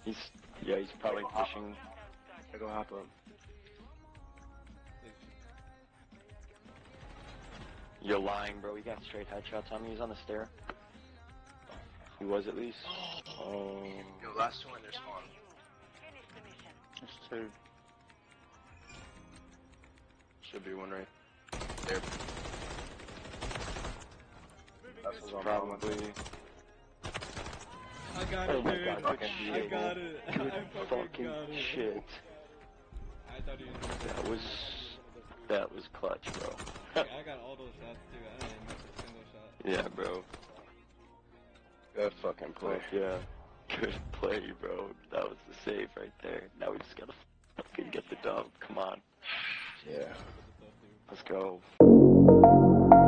Yeah, he's probably pushing. I go hop up. You're lying, bro. He got straight headshots on me. He's on the stair. He was at least. Oh. Yo, last two in their spawn. There's two. Should be one right there. Probably. I got Oh it, my dude. god, good shit. I got it. I Fucking got it. shit. I thought you were That was clutch, bro. I got all those shots too. I didn't miss a single shot. Yeah, bro. Good fucking play. Yeah. Good play, bro. That was the save right there. Now we just gotta fucking get the dub. Come on. Yeah. Let's go.